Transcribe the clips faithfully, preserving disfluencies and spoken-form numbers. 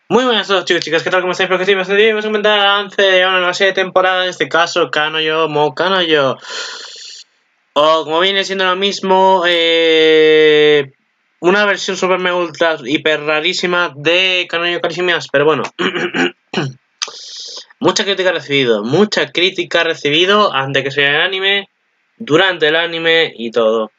Muy buenas a todos, chicos y chicas, ¿qué tal? ¿Cómo estáis? Espero que sí, bastante bien. Vamos a comentar el avance de una nueva serie de temporada, en este caso, Kanojo Mo Kanojo. O como viene siendo lo mismo, eh, una versión super mega ultra hiper rarísima de Kanojo Karishimias, pero bueno. Mucha crítica recibido, mucha crítica recibido antes que sea el anime, durante el anime y todo.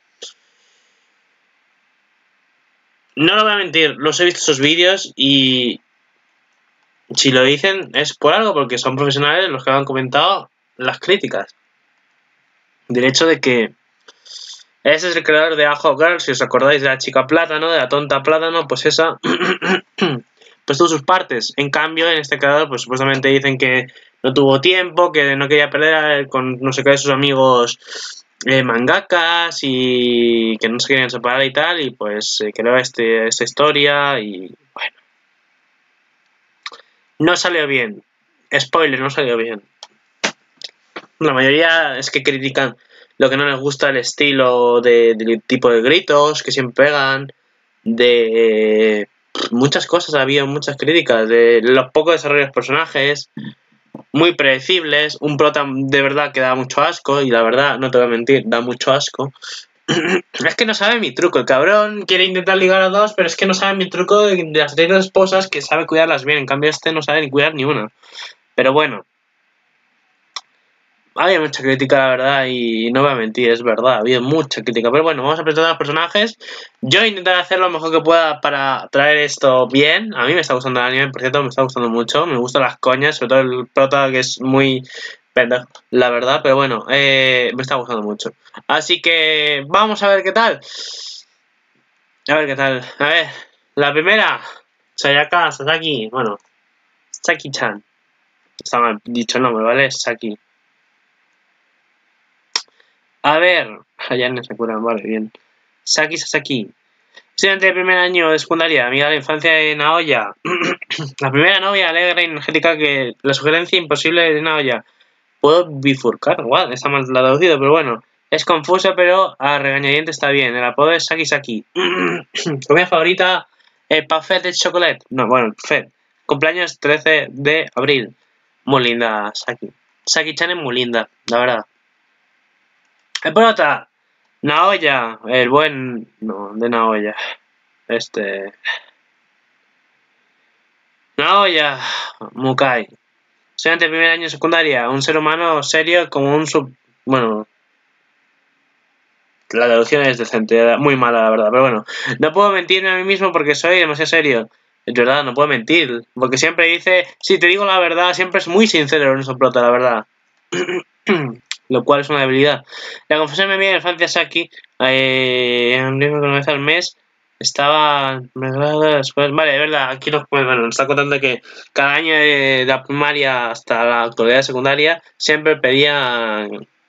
No lo voy a mentir, los he visto esos vídeos y si lo dicen es por algo, porque son profesionales los que han comentado las críticas. Del hecho de que ese es el creador de Ajo Girl, si os acordáis de la chica plátano, de la tonta plátano, pues esa, pues todas sus partes. En cambio, en este creador, pues supuestamente dicen que no tuvo tiempo, que no quería perder con no sé qué de sus amigos eh, mangakas y que no se querían separar y tal, y pues eh, creó este, esta historia y bueno. No salió bien. Spoiler, no salió bien. La mayoría es que critican lo que no les gusta, el estilo de, del tipo de gritos que siempre pegan, de muchas cosas, ha habido muchas críticas, de los pocos desarrollos de personajes, muy predecibles, un prota de verdad que da mucho asco, y la verdad, no te voy a mentir, da mucho asco. Es que no sabe mi truco, el cabrón quiere intentar ligar a dos, pero es que no sabe mi truco de, de las tres esposas, que sabe cuidarlas bien, en cambio este no sabe ni cuidar ni una. Pero bueno, había mucha crítica, la verdad, y no voy a mentir, es verdad, había mucha crítica. Pero bueno, vamos a presentar a los personajes. Yo intentaré hacer lo mejor que pueda para traer esto bien. A mí me está gustando el anime, por cierto, me está gustando mucho. Me gustan las coñas, sobre todo el prota, que es muy pendejo, la verdad. Pero bueno, eh, me está gustando mucho. Así que vamos a ver qué tal. A ver qué tal. A ver, la primera, Sayaka Sasaki. Bueno, Saki-chan. Está mal dicho el nombre, ¿vale? Saki. A ver, ya no se cura, vale, bien. Saki Sasaki. Estudiante de primer año de secundaria, amiga de la infancia de Naoya. La primera novia alegre y energética que la sugerencia imposible de Naoya. Puedo bifurcar, guau, está mal traducido, pero bueno. Es confuso, pero a regañadientes está bien. El apodo es Saki Saki. Comida favorita, el parfait de chocolate. No, bueno, el parfait. Cumpleaños trece de abril. Muy linda, Saki. Saki-chan es muy linda, la verdad. El prota, Naoya, el buen... No, de Naoya. Este... Naoya Mukai. Estudiante de primer año de secundaria. Un ser humano serio como un sub... Bueno... La traducción es decente, muy mala la verdad, pero bueno. No puedo mentirme a mí mismo porque soy demasiado serio. Es verdad, no puedo mentir. Porque siempre dice... Si te digo la verdad, siempre es muy sincero en eso prota, la verdad. Lo cual es una debilidad. La confesión de mi infancia Saki, eh, un libro que una vez al mes estaba... Vale, de verdad, aquí nos, bueno, nos está contando que cada año de la primaria hasta la actualidad de secundaria siempre pedía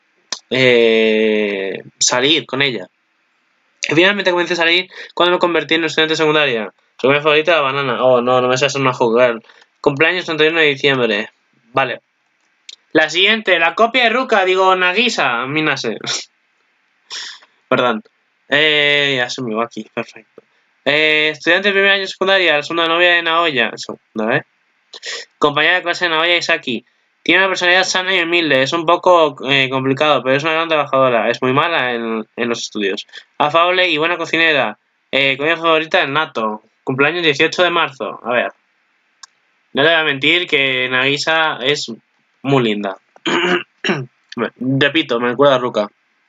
eh, salir con ella. Y finalmente comencé a salir cuando me convertí en estudiante de secundaria. Su comida favorita, la banana. Oh, no, no me seas una jugar. Cumpleaños treinta y uno de diciembre. Vale. La siguiente, la copia de Ruka, digo, Nagisa, Minase. Perdón. Eh, ya se me va aquí, perfecto. Eh, estudiante de primer año de secundaria, la segunda novia de Naoya. Segunda, ¿eh? Compañera de clase de Naoya Isaki. Tiene una personalidad sana y humilde, es un poco eh, complicado, pero es una gran trabajadora. Es muy mala en, en los estudios. Afable y buena cocinera. Eh, comida favorita, el natto. Cumpleaños dieciocho de marzo. A ver. No le voy a mentir que Nagisa es muy linda. Repito, me recuerda a Ruka.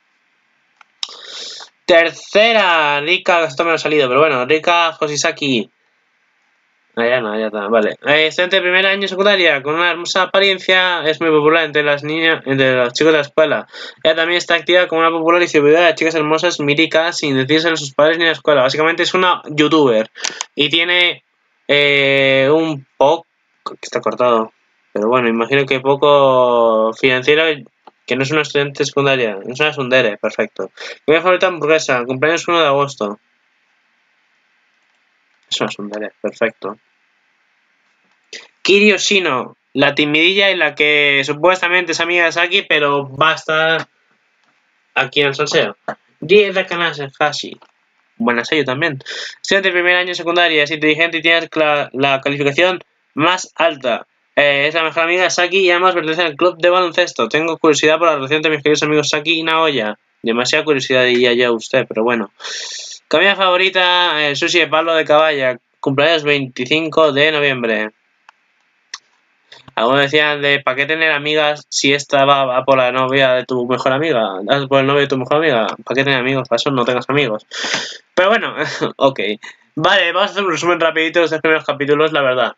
Tercera, Rika, esto me lo ha salido, pero bueno, Rika Hoshisaki. Ah, ya no, ya está, vale. Eh, estudiante de primer año de secundaria, con una hermosa apariencia, es muy popular entre las niñas, entre los chicos de la escuela. Ella también está activa como una popular distribuidora de chicas hermosas míricas sin decírselo a sus padres ni a la escuela. Básicamente es una youtuber. Y tiene eh, un poco... que está cortado. Pero bueno, imagino que poco financiero, que no es una estudiante de secundaria, es una tsundere, perfecto. Comida favorita hamburguesa, cumpleaños uno de agosto. Es una tsundere, perfecto. Kirio Shino, la timidilla y la que supuestamente es amiga de Saki, pero va a estar aquí en el salseo. diez de Kanase Hashi. buena sello también. Estudiante de primer año de secundaria, es inteligente y tiene la, la calificación más alta. Eh, es la mejor amiga de Saki y además pertenece al club de baloncesto. Tengo curiosidad por la relación de mis queridos amigos Saki y Naoya. Demasiada curiosidad diría ya usted, pero bueno. Comida favorita, el sushi de palo de caballa. Cumpleaños veinticinco de noviembre. Algunos decían de ¿para qué tener amigas si esta va a por la novia de tu mejor amiga? ¿Vas por el novio de tu mejor amiga? ¿Para qué tener amigos? Para eso no tengas amigos. Pero bueno, ok. Vale, vamos a hacer un resumen rapidito de estos primeros capítulos, la verdad.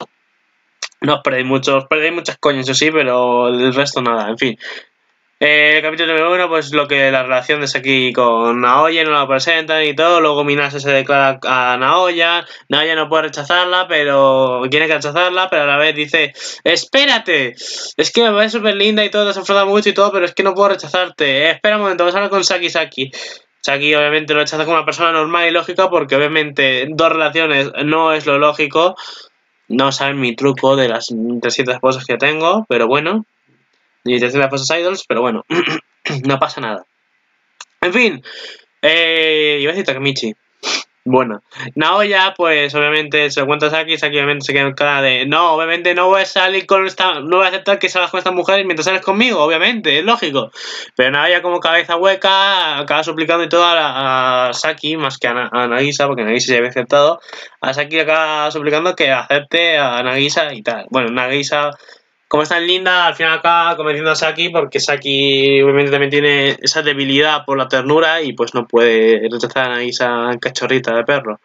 No os perdéis mucho, os perdéis muchas coñas, eso sí, pero el resto nada, en fin. Eh, el capítulo número uno, pues lo que la relación de Saki con Naoya no la presentan y todo. Luego Minase se declara a Naoya. Naoya no puede rechazarla, pero tiene que rechazarla, pero a la vez dice: espérate, es que me ves súper linda y todo, te has esforzado mucho y todo, pero es que no puedo rechazarte. Eh, espera un momento, vamos a hablar con Saki Saki. Saki obviamente lo rechaza como una persona normal y lógica, porque obviamente dos relaciones no es lo lógico. No saben mi truco de las trescientas esposas que tengo, pero bueno. Ni trescientas esposas idols, pero bueno. No pasa nada. En fin. Eh, iba a decir Takemichi. Bueno. Naoya, pues obviamente se lo cuenta a Saki. Saki obviamente se queda en cara de: no, obviamente no voy a salir con esta. No voy a aceptar que salgas con esta mujer mientras sales conmigo, obviamente, es lógico. Pero Naoya, como cabeza hueca, acaba suplicando y todo a, la, a Saki, más que a, Na, a Nagisa, porque Nagisa ya había aceptado. A Saki acaba suplicando que acepte a Nagisa y tal. Bueno, Nagisa, como es tan linda, al final acaba convenciendo a Saki, porque Saki obviamente también tiene esa debilidad por la ternura y pues no puede rechazar a Nagisa cachorrita de perro.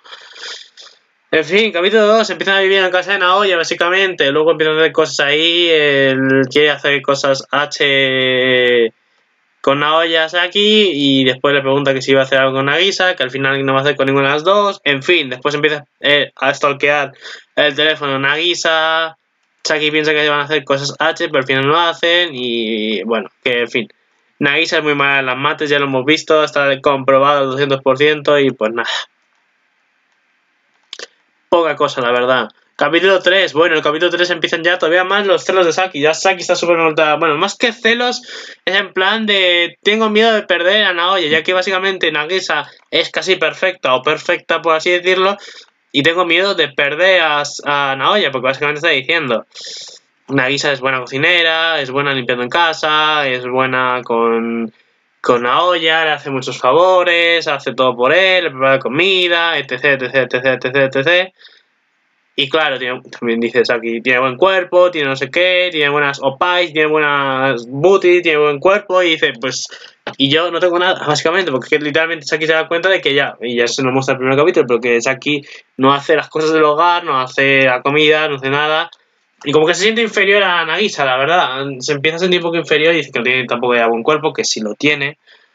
En fin, capítulo dos, empiezan a vivir en casa de Naoya básicamente, luego empiezan a hacer cosas ahí, él quiere hacer cosas H con Naoya Saki y después le pregunta que si iba a hacer algo con Nagisa, que al final no va a hacer con ninguna de las dos. En fin, después empieza eh, a stalkear el teléfono de Nagisa. Saki piensa que van a hacer cosas H, pero al final no lo hacen. Y bueno, que en fin. Nagisa es muy mala en las mates, ya lo hemos visto, está comprobado al doscientos por ciento y pues nada. Poca cosa, la verdad. Capítulo tres, bueno, el capítulo tres empiezan ya todavía más los celos de Saki. Ya Saki está súper nota. Bueno, más que celos, es en plan de: tengo miedo de perder a Naoya, ya que básicamente Nagisa es casi perfecta, o perfecta por así decirlo, y tengo miedo de perder a, a Naoya, porque básicamente está diciendo: Nagisa es buena cocinera, es buena limpiando en casa, es buena con, con Naoya, le hace muchos favores, hace todo por él, le prepara comida, etc, etc, etc, etc, etcétera. Y claro, tiene, también dices aquí, tiene buen cuerpo, tiene no sé qué, tiene buenas opais, tiene buenas booty, tiene buen cuerpo, y dice, pues, y yo no tengo nada, básicamente, porque literalmente Saki se da cuenta de que ya, y ya se nos muestra el primer capítulo, pero que Saki no hace las cosas del hogar, no hace la comida, no hace nada, y como que se siente inferior a Nagisa, la verdad, se empieza a sentir un poco inferior y dice que no tiene tampoco ya buen cuerpo, que sí lo tiene.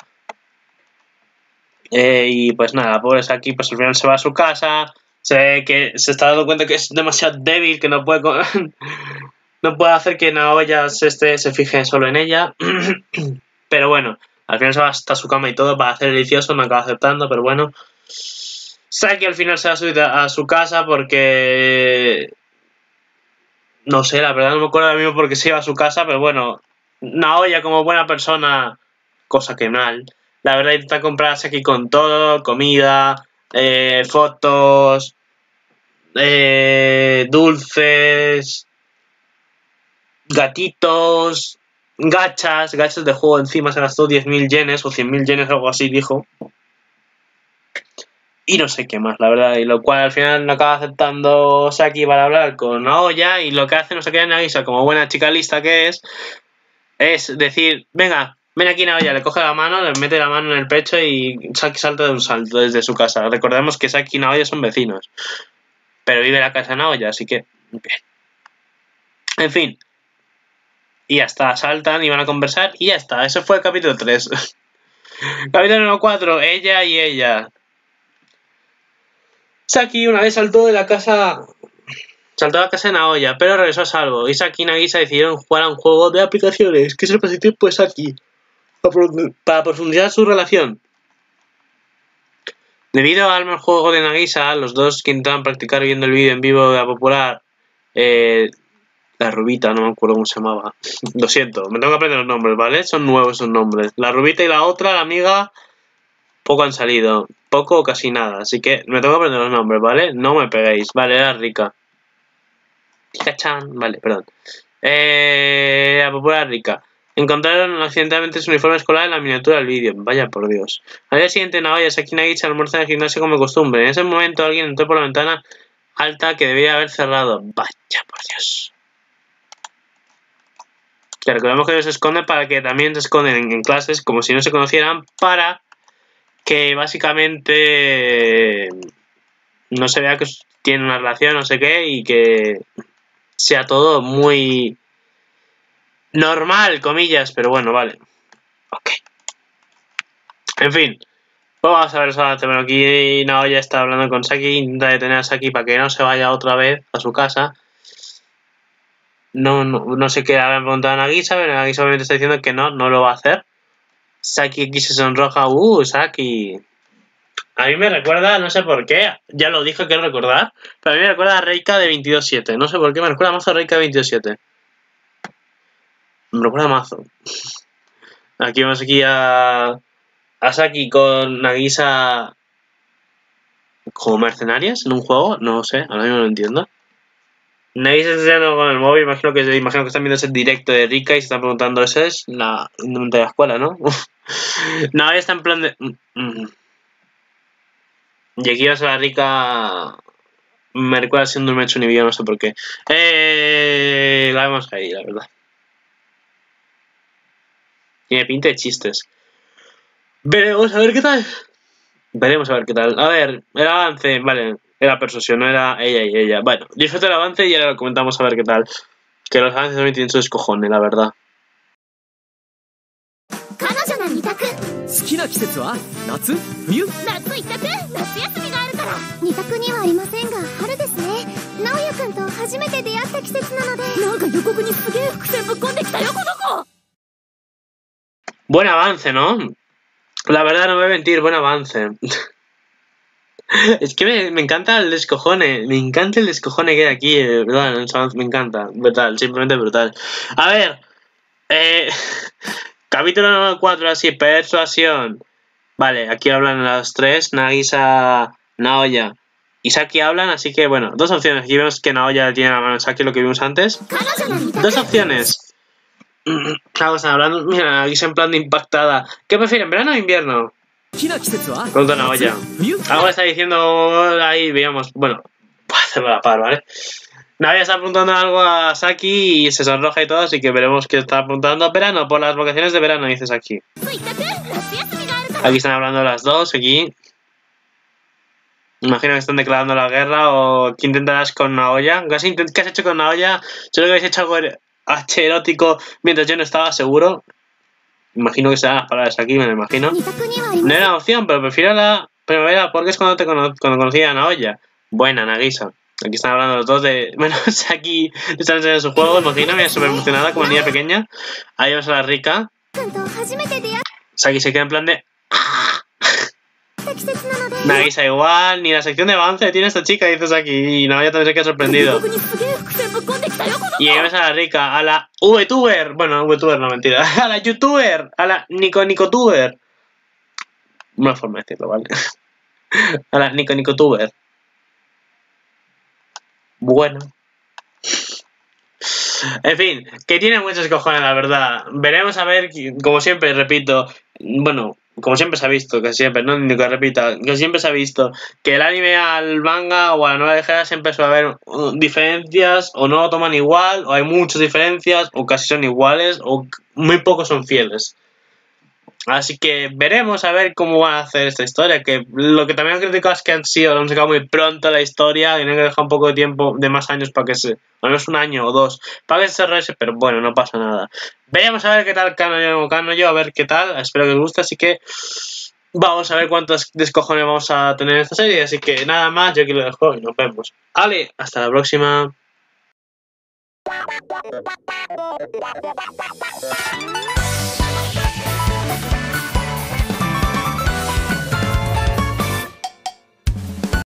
Eh, y pues nada, pobre Saki, pues al final se va a su casa. Se ve que se está dando cuenta que es demasiado débil, que no puede no puede hacer que Naoya se, esté, se fije solo en ella. Pero bueno, al final se va hasta su cama y todo para hacer delicioso, me acaba aceptando, pero bueno. Saki al final se va a subir a su casa porque... No sé, la verdad no me acuerdo ahora mismo por qué se iba a su casa, pero bueno, Naoya como buena persona, cosa que mal, la verdad intenta comprar a Saki con todo, comida, eh, fotos, eh, dulces, gatitos, gachas, gachas de juego encima, se gastó diez mil yenes o cien mil yenes, algo así dijo. Y no sé qué más, la verdad, y lo cual al final no acaba aceptando Saki para hablar con Naoya, y lo que hace no se queda en Nagisa, como buena chica lista que es, es decir, venga, ven aquí Naoya, le coge la mano, le mete la mano en el pecho y Saki salta de un salto desde su casa. Recordemos que Saki y Naoya son vecinos, pero vive en la casa de Naoya, así que... bien. En fin. Y ya está, saltan y van a conversar y ya está. Ese fue el capítulo tres. Capítulo número cuatro, ella y ella. Saki una vez saltó de la casa... Saltó a la casa de Naoya, pero regresó a salvo. Y Saki y Nagisa decidieron jugar a un juego de aplicaciones, que es el pasatiempo de Saki, para profundizar su relación. Debido al mal juego de Nagisa, los dos que intentaban practicar viendo el vídeo en vivo de la popular... Eh, la rubita, no me acuerdo cómo se llamaba. Lo siento, me tengo que aprender los nombres, ¿vale? Son nuevos esos nombres. La rubita y la otra, la amiga... poco han salido. Poco o casi nada. Así que me tengo que aprender los nombres, ¿vale? No me peguéis. Vale, era Rika. Rika-chan. Vale, perdón. Eh, la popular Rika. Encontraron accidentalmente su uniforme escolar en la miniatura del vídeo. Vaya por Dios. Al día siguiente, Naoya, Saki y Nagisa almuerzan en el gimnasio como de costumbre. En ese momento alguien entró por la ventana alta que debía haber cerrado. Vaya por Dios. Que recordemos que ellos se esconden para que también se esconden en, en clases como si no se conocieran, para que básicamente no se vea que tienen una relación, no sé qué, y que sea todo muy normal, comillas, pero bueno, vale. Ok. En fin. Pues vamos a ver solamente. Bueno, aquí Naoya está hablando con Saki, intenta detener a Saki para que no se vaya otra vez a su casa. No, no, no sé qué habrán preguntado a Nagisa, pero Nagisa obviamente está diciendo que no, no lo va a hacer. Saki aquí se sonroja. Uh, Saki. A mí me recuerda, no sé por qué, ya lo dije que recordar, pero a mí me recuerda a Reika de veintidós siete. No sé por qué, me recuerda mazo a Reika de veintidós siete. Me recuerda mazo. Aquí vemos aquí a, a Saki con Nagisa como mercenarias en un juego, no sé, ahora mismo no lo entiendo. Nagisa está haciendo con el móvil, imagino que, imagino que están viendo ese directo de Rika y se están preguntando, ¿esa es la de la escuela, no? No, ella está en plan de... Y aquí vas a la Rika... Me recuerda siendo un Mecho Nibio, no sé por qué. Eh, la vemos ahí, la verdad. Tiene pinta de chistes. Veremos a ver qué tal. Veremos a ver qué tal. A ver, el avance, vale, era persuasión, no era ella y ella. Bueno, disfruta el avance y ahora lo comentamos a ver qué tal. Que los avances también tienen su descojone, la verdad. 好きな季節は夏冬夏一択夏休みがあるから二択にはありませんが春ですね直哉くんと初めて出会った季節なのでなんか予告にすげえ伏線ぶっ込んできたよこの子 Buen avance, ¿no? La verdad no me voy a mentir, buen avance. Es que me, me encanta el descojone, me encanta el descojone que hay aquí, de verdad, me encanta, brutal, simplemente brutal. A ver, eh, capítulo cuatro, así, persuasión. Vale, aquí hablan las tres, Nagisa, Naoya y Saki hablan, así que bueno, dos opciones. Aquí vemos que Naoya tiene la mano de Saki, lo que vimos antes. Dos opciones. Claro, están hablando, mira, Nagisa en plan de impactada. ¿Qué prefieren, verano o invierno? Pregunta Naoya. Algo está diciendo ahí, veamos, bueno, voy a hacerlo a la par, ¿vale? Naoya está preguntando algo a Saki y se sonroja y todo, así que veremos que está preguntando verano, por las vacaciones de verano, dice Saki. Aquí están hablando las dos, aquí. Imagino que están declarando la guerra o ¿qué intentarás con Naoya? ¿Qué has, ¿Qué has hecho con Naoya? Solo que habéis hecho algo H erótico mientras yo no estaba seguro. Imagino que serán las palabras aquí, me lo imagino. No era opción, pero prefiero la primavera porque es cuando te cono cuando conocí a Naoya. Buena, Nagisa. Aquí están hablando los dos de... Bueno, Saki están enseñando su juego, imagino, mira, súper emocionada como niña pequeña. Ahí vamos a la Rika. Saki se queda en plan de... Nagisa igual, ni la sección de avance tiene esta chica, dices aquí. Y Naoya también se queda sorprendido. Y ahí ves a la Rika, a la VTuber. Bueno, VTuber no, mentira. A la YouTuber, a la Nico Nicotuber. Una forma de decirlo, ¿vale? A la Nico Nicotuber. Bueno. En fin, que tiene muchos cojones, la verdad. Veremos a ver, como siempre, repito. Bueno, como siempre se ha visto, que siempre, no ni que repita, que siempre se ha visto que el anime al manga o a la nueva ligera siempre suele haber uh, diferencias, o no lo toman igual, o hay muchas diferencias, o casi son iguales, o muy pocos son fieles. Así que veremos a ver cómo van a hacer esta historia, que lo que también han criticado es que han sido, lo han sacado muy pronto la historia y no han dejado un poco de tiempo, de más años para que se, al menos un año o dos, para que se cerrase, pero bueno, no pasa nada. Veremos a ver qué tal Kanoyo Kanoyo, a ver qué tal, espero que os guste, así que vamos a ver cuántos descojones vamos a tener en esta serie, así que nada más, yo aquí lo dejo y nos vemos. Ale, hasta la próxima.